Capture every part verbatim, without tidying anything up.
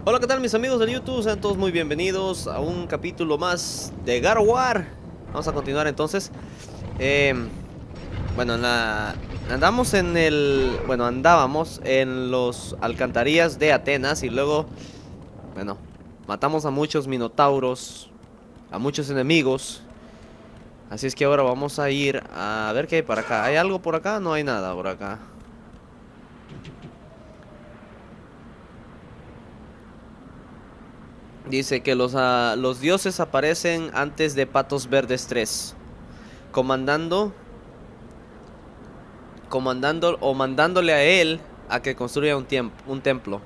Hola, ¿qué tal mis amigos de YouTube? Sean todos muy bienvenidos a un capítulo más de God of War. Vamos a continuar entonces. eh, Bueno, en la... andamos en el... Bueno, andábamos en los alcantarillas de Atenas. Y luego, bueno, matamos a muchos minotauros, a muchos enemigos. Así es que ahora vamos a ir a ver qué hay por acá. ¿Hay algo por acá? No hay nada por acá. Dice que los, uh, los dioses aparecen antes de Patos Verdes tres, comandando, comandando o mandándole a él a que construya un, un templo.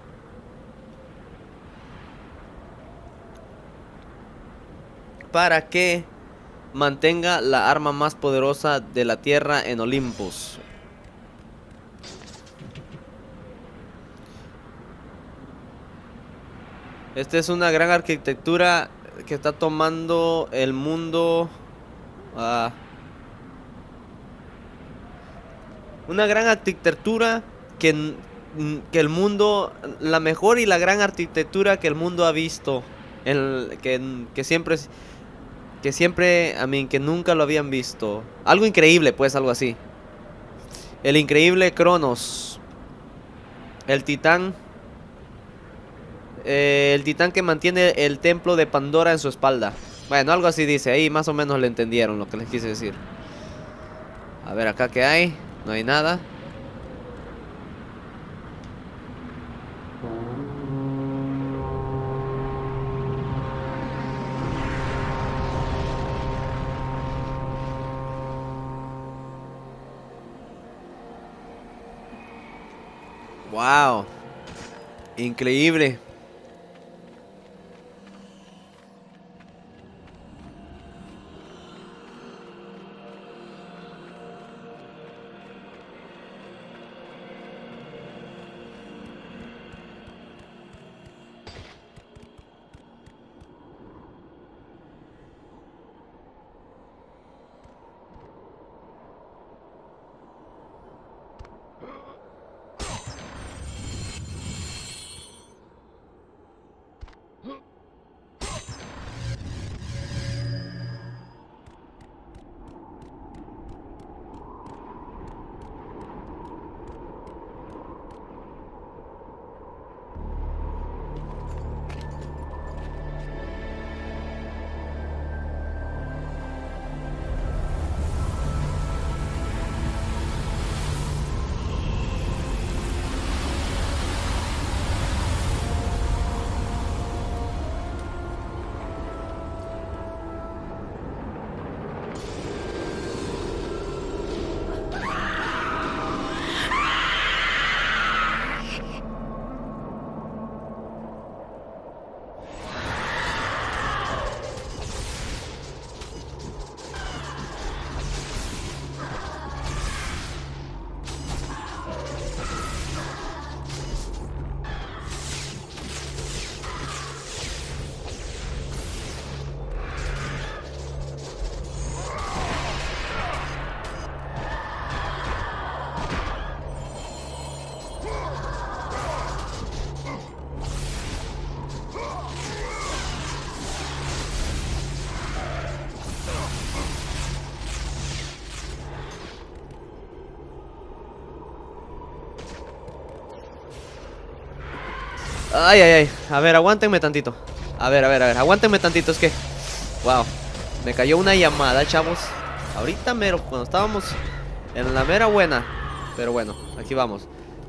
Para que mantenga la arma más poderosa de la tierra en Olympus. Esta es una gran arquitectura que está tomando el mundo. Uh, una gran arquitectura que, que el mundo, la mejor y la gran arquitectura que el mundo ha visto. El, que, que siempre, que siempre, I mean, que nunca lo habían visto. Algo increíble, pues, algo así. El increíble Cronos. El titán. Eh, el titán que mantiene el templo de Pandora en su espalda. Bueno, algo así dice. Ahí más o menos le entendieron lo que les quise decir. A ver, acá qué hay. No hay nada. Wow. Increíble. Ay, ay, ay. A ver, aguántenme tantito. A ver, a ver, a ver. Aguántenme tantito. Es que... Wow. Me cayó una llamada, chavos. Ahorita mero, cuando estábamos en la mera buena. Pero bueno, aquí vamos.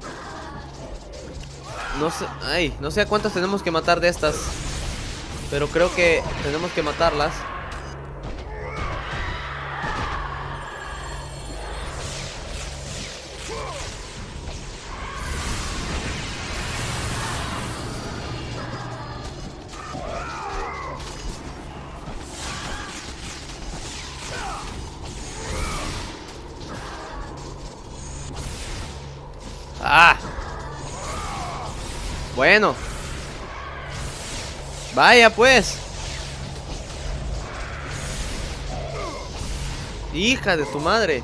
No sé... Ay, no sé a cuántas tenemos que matar de estas. Pero creo que tenemos que matarlas. ¡Ah! Bueno. Vaya pues. Hija de tu madre.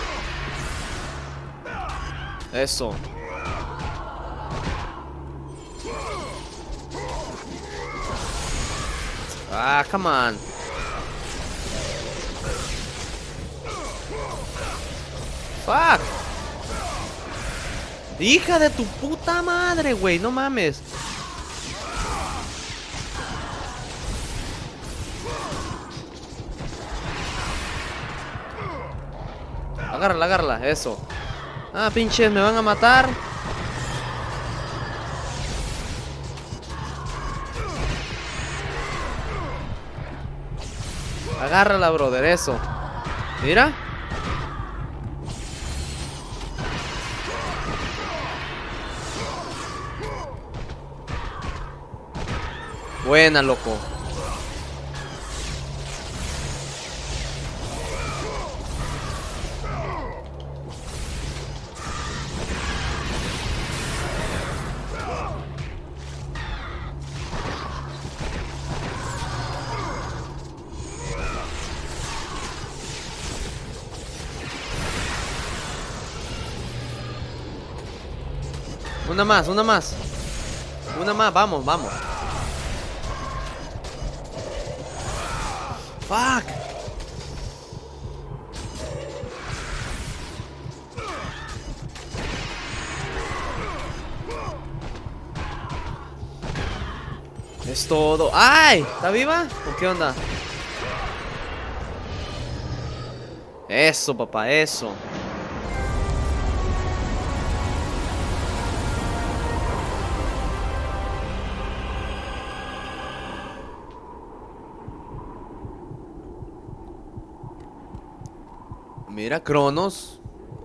Eso. Ah, come on. Fuck. Hija de tu puta madre, güey. No mames. Agárrala, agárrala. Eso. Ah, pinches, me van a matar. Agárrala, brother. Eso. Mira. Buena, loco. Una más, una más. Una más, vamos, vamos. Fuck. Es todo. ¡Ay! ¿Está viva? ¿O qué onda? Eso, papá, eso. Mira, Cronos.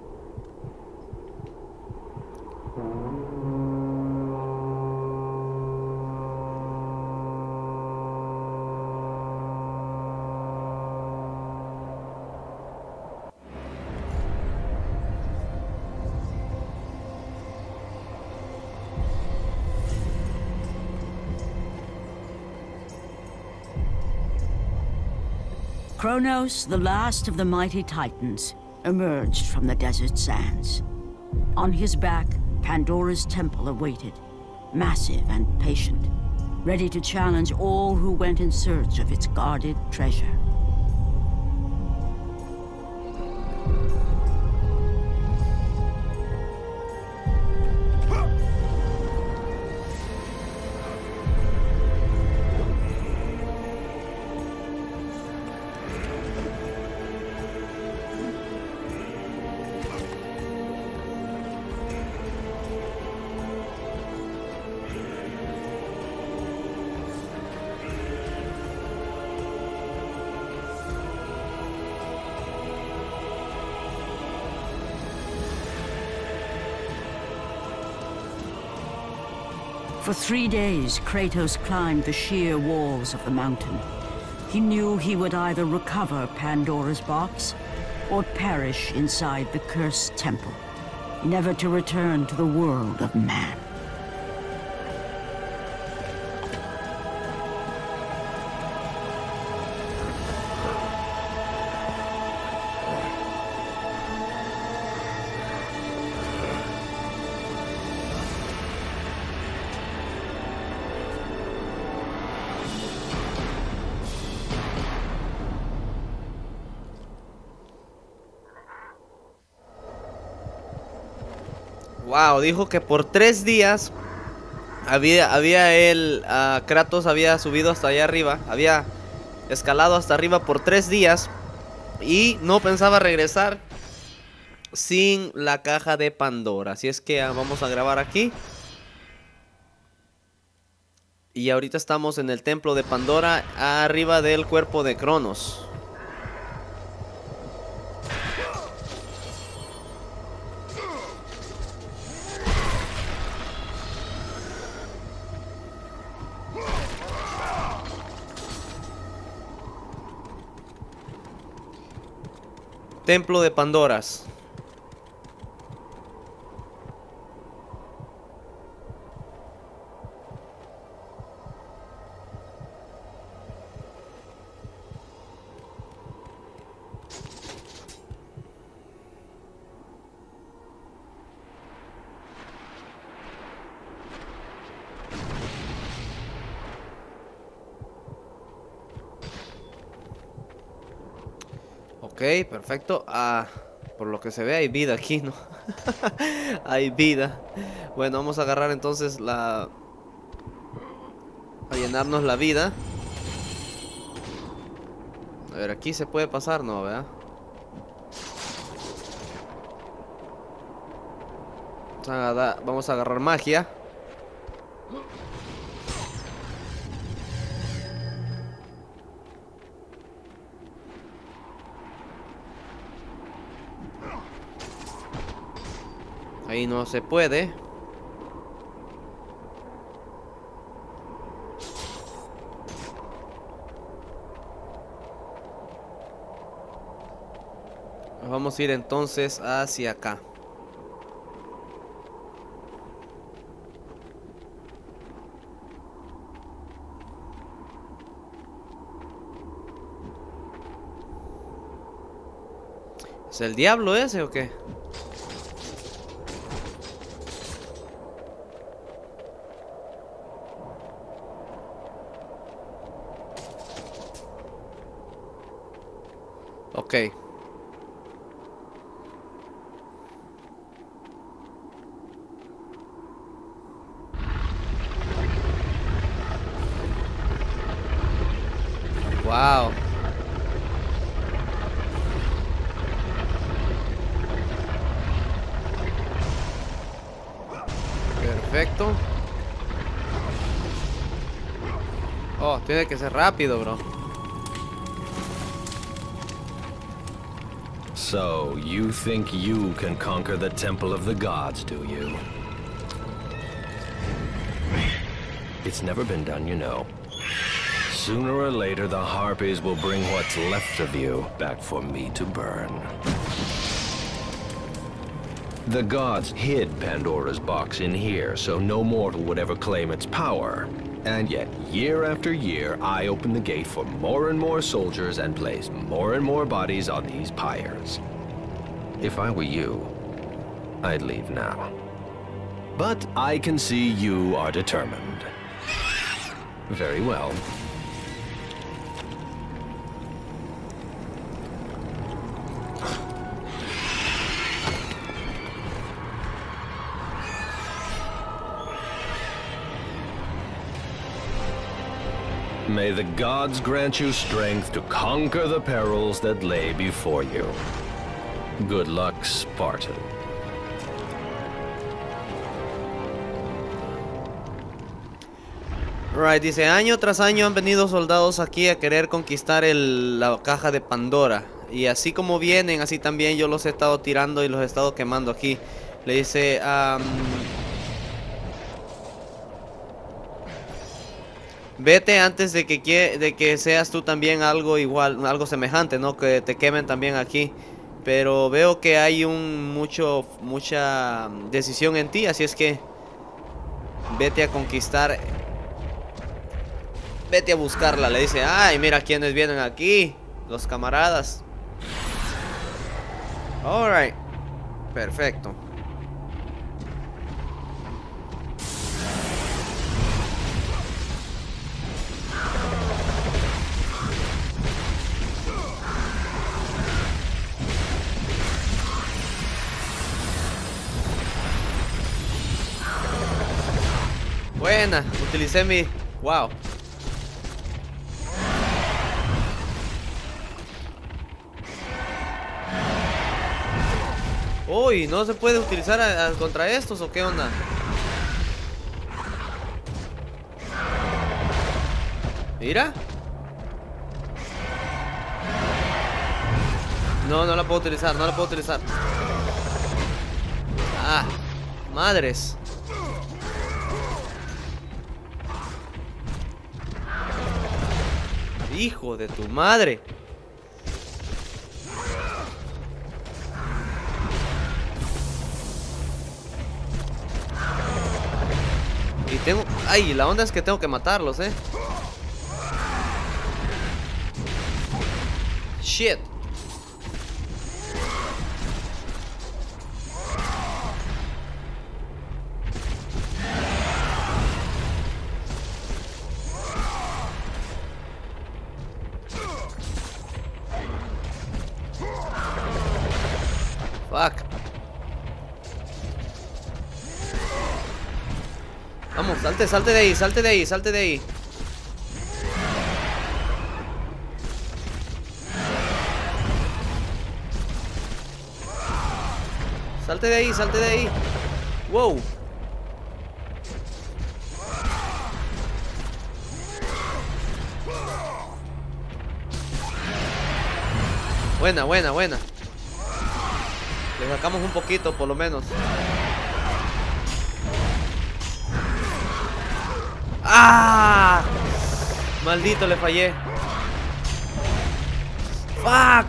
Kronos, the last of the mighty Titans, emerged from the desert sands. On his back, Pandora's temple awaited, massive and patient, ready to challenge all who went in search of its guarded treasure. For three days, Kratos climbed the sheer walls of the mountain. He knew he would either recover Pandora's box or perish inside the cursed temple, never to return to the world of man. Wow, dijo que por tres días había, había él, uh, Kratos había subido hasta allá arriba, había escalado hasta arriba por tres días y no pensaba regresar sin la caja de Pandora. Así es que uh, vamos a grabar aquí. Y ahorita estamos en el templo de Pandora, arriba del cuerpo de Cronos. Templo de Pandoras. Ok, perfecto. Ah, por lo que se ve hay vida aquí, ¿no? Hay vida. Bueno, vamos a agarrar entonces la... a llenarnos la vida. A ver, aquí se puede pasar, ¿no? ¿Verdad? Vamos a agarrar, vamos a agarrar magia. Ahí no se puede. Vamos a ir entonces hacia acá. ¿Es el diablo ese o qué? Ok. Wow. Perfecto. Oh, tiene que ser rápido, bro. So, you think you can conquer the Temple of the Gods, do you? It's never been done, you know. Sooner or later, the Harpies will bring what's left of you back for me to burn. The gods hid Pandora's box in here, so no mortal would ever claim its power. And yet, year after year, I open the gate for more and more soldiers and place more and more bodies on these pyres. If I were you, I'd leave now. But I can see you are determined. Very well. May the gods grant you strength to conquer the perils that lay before you. Good luck, Spartan. Right, dice, año tras año han venido soldados aquí a querer conquistar el, la caja de Pandora. Y así como vienen, así también yo los he estado tirando y los he estado quemando aquí. Le dice, um, vete antes de que, de que seas tú también algo igual, algo semejante, ¿no? Que te quemen también aquí. Pero veo que hay un mucho, mucha decisión en ti, así es que vete a conquistar. Vete a buscarla, le dice. Ay, mira quiénes vienen aquí. Los camaradas. Alright. Perfecto. Buena, utilicé mi... Wow. Uy, ¿no se puede utilizar a, a, contra estos o qué onda? Mira. No, no la puedo utilizar, no la puedo utilizar. Ah, madres. Hijo de tu madre. Y tengo... Ay, la onda es que tengo que matarlos, eh. Shit. Vamos, salte, salte de ahí, salte de ahí, salte de ahí. Salte de ahí, salte de ahí. Wow. Buena, buena, buena. Le sacamos un poquito, por lo menos. ¡Ah! Maldito, le fallé. ¡Fuck!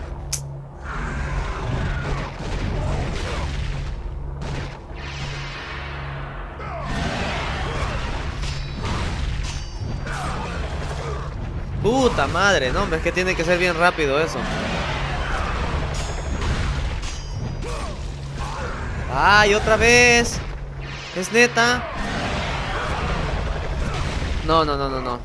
Puta madre, no, es que tiene que ser bien rápido eso. ¡Ay, otra vez! ¿Es neta? No, no, no, no, no.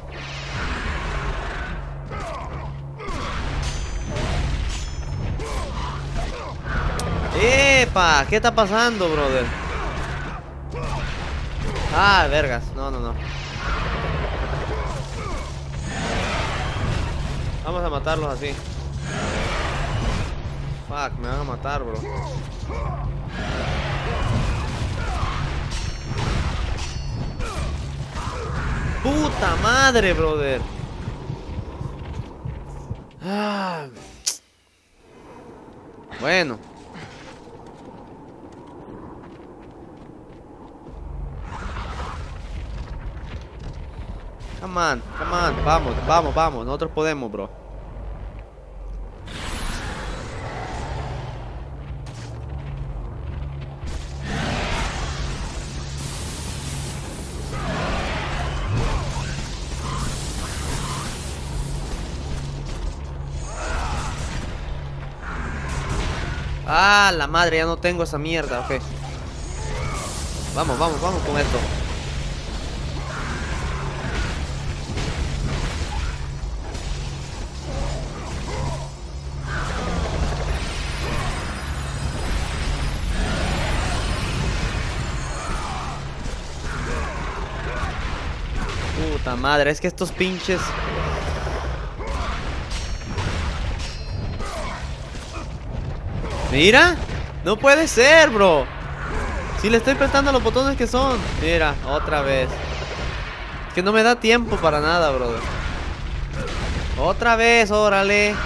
¡Epa! ¿Qué está pasando, brother? Ah, vergas. No, no, no. Vamos a matarlos así. Fuck, me van a matar, bro. Puta madre, brother. Ah. Bueno. Come on, come on. Vamos, vamos, vamos. Nosotros podemos, bro. Ah, la madre, ya no tengo esa mierda, ok. Vamos, vamos, vamos con esto. Puta madre, es que estos pinches... Mira, no puede ser, bro. Si le estoy apretando los botones que son. Mira, otra vez. Es que no me da tiempo para nada, brother. Otra vez, órale.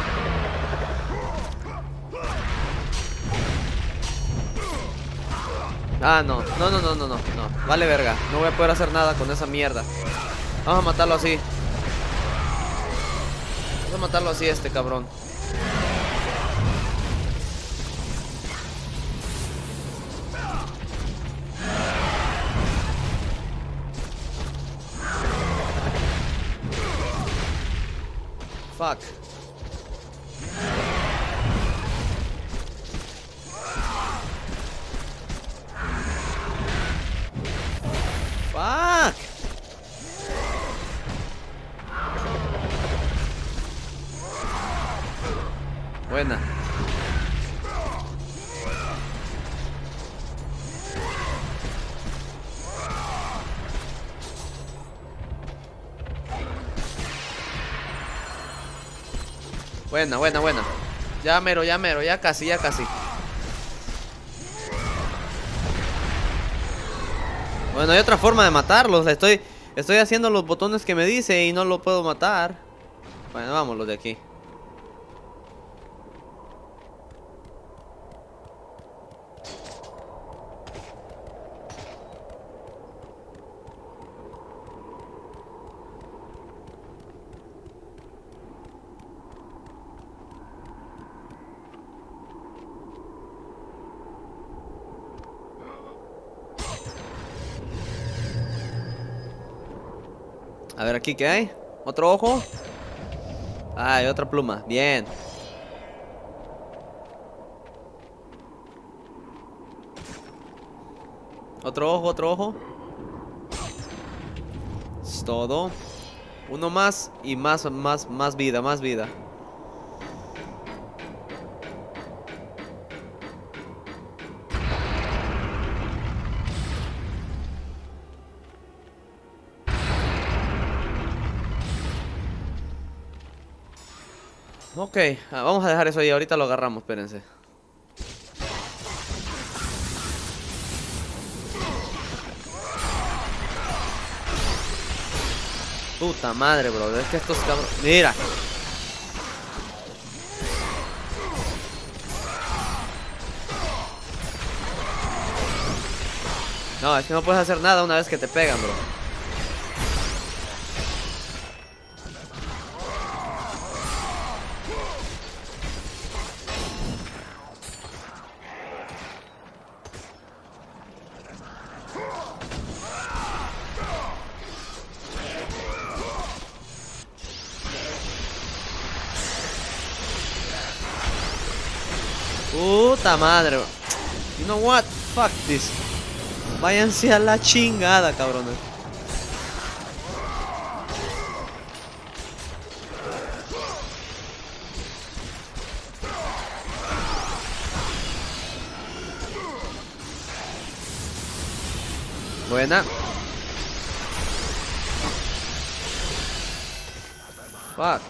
Ah, no, no, no, no, no, no, no. Vale verga, no voy a poder hacer nada con esa mierda. Vamos a matarlo así. Vamos a matarlo así, este cabrón. Fuck. Fuck. Buena. Buena, buena, buena. Ya mero, ya mero, ya casi, ya casi. Bueno, hay otra forma de matarlos. Le estoy, estoy haciendo los botones que me dice y no lo puedo matar. Bueno, vámonos de aquí. A ver aquí, ¿qué hay? ¿Otro ojo? Ah, hay otra pluma. Bien. Otro ojo, otro ojo. Es todo. Uno más y más, más, más vida, más vida. Ok, ah, vamos a dejar eso ahí. Ahorita lo agarramos, espérense. Puta madre, bro. Es que estos cabros... Mira. No, es que no puedes hacer nada una vez que te pegan, bro. Puta madre, bro. You know what? Fuck this. Váyanse a la chingada, cabrones. Buena. Fuck.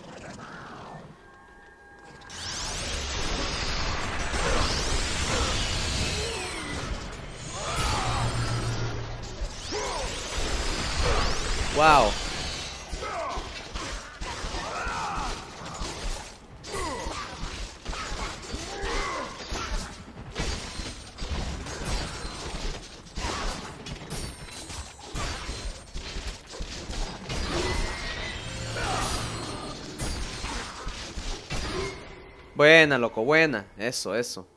Wow. Buena, loco, buena. Eso, eso.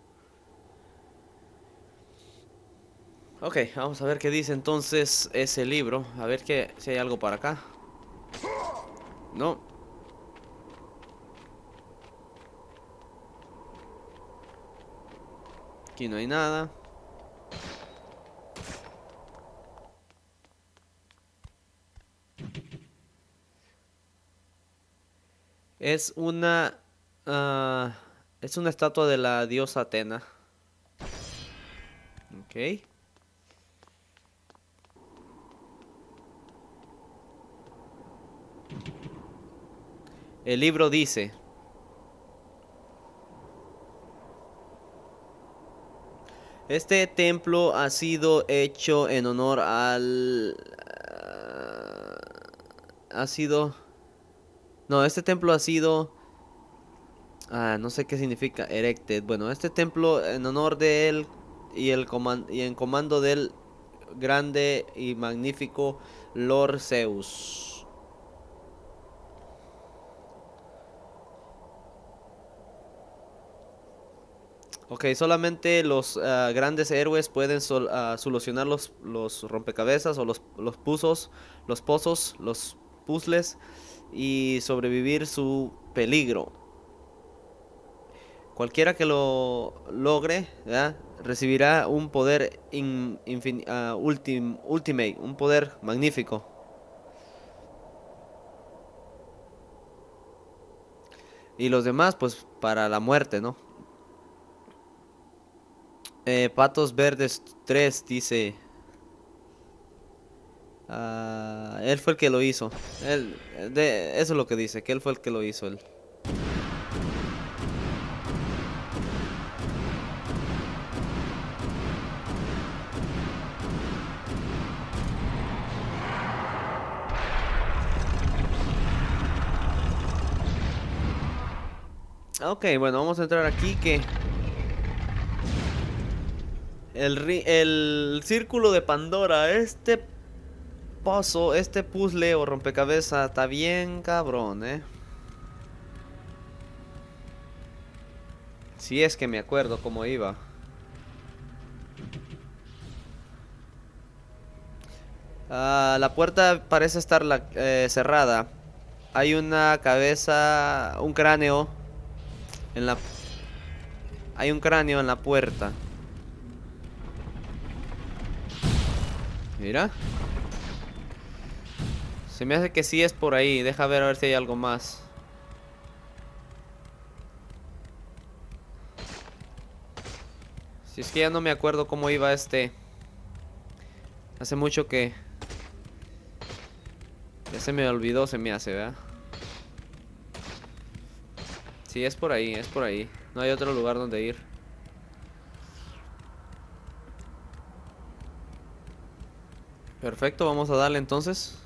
Ok, vamos a ver qué dice entonces ese libro. A ver qué, si hay algo para acá. No. Aquí no hay nada. Es una... Uh, es una estatua de la diosa Atena. Ok. El libro dice: este templo ha sido hecho en honor al... Uh, ha sido... No, este templo ha sido... Ah, no sé qué significa erected. Bueno, este templo en honor de él y, el coman y en comando del grande y magnífico Lord Zeus. Ok, solamente los uh, grandes héroes pueden sol, uh, solucionar los, los rompecabezas o los, los pozos, los pozos, los puzzles y sobrevivir su peligro. Cualquiera que lo logre, ¿verdad?, recibirá un poder in, infin, uh, ultim, ultimate, un poder magnífico. Y los demás, pues, para la muerte, ¿no? Eh, Patos Verdes tres dice... Uh, él fue el que lo hizo. Él, de, eso es lo que dice, que él fue el que lo hizo. Él. Ok, bueno, vamos a entrar aquí que... El, el círculo de Pandora, este pozo, este puzzle o rompecabezas está bien cabrón, eh. Si es que me acuerdo cómo iba. Uh, la puerta parece estar la, eh, cerrada. Hay una cabeza, un cráneo en la... Hay un cráneo en la puerta. Mira. Se me hace que sí es por ahí. Deja ver a ver si hay algo más. Si es que ya no me acuerdo cómo iba este. Hace mucho que... Ya se me olvidó, se me hace, ¿verdad? Sí, es por ahí, es por ahí. No hay otro lugar donde ir. Perfecto, vamos a darle entonces.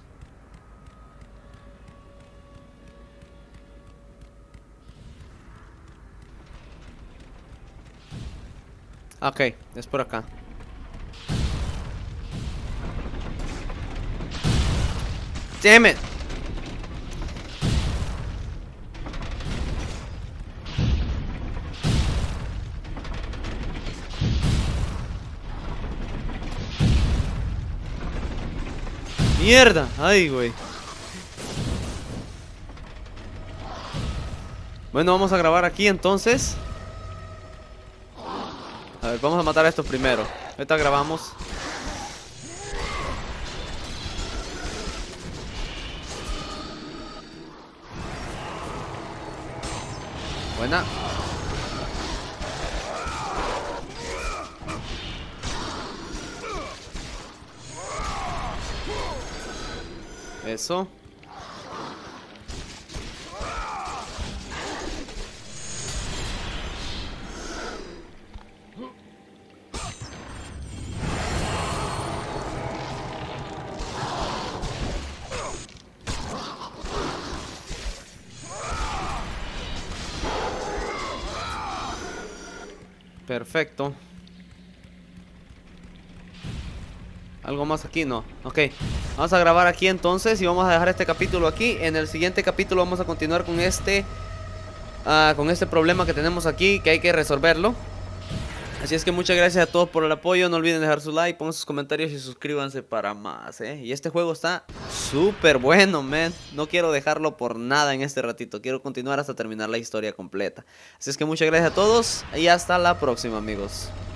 Ok, es por acá. Damn it. Mierda, ay, güey. Bueno, vamos a grabar aquí entonces. A ver, vamos a matar a estos primero. Ahorita grabamos. Buena. Eso. Perfecto. ¿Algo más aquí? No. Ok. Vamos a grabar aquí entonces y vamos a dejar este capítulo aquí. En el siguiente capítulo vamos a continuar con este uh, con este problema que tenemos aquí, que hay que resolverlo. Así es que muchas gracias a todos por el apoyo. No olviden dejar su like, pongan sus comentarios y suscríbanse para más, ¿eh? Y este juego está súper bueno, man. No quiero dejarlo por nada en este ratito. Quiero continuar hasta terminar la historia completa. Así es que muchas gracias a todos y hasta la próxima, amigos.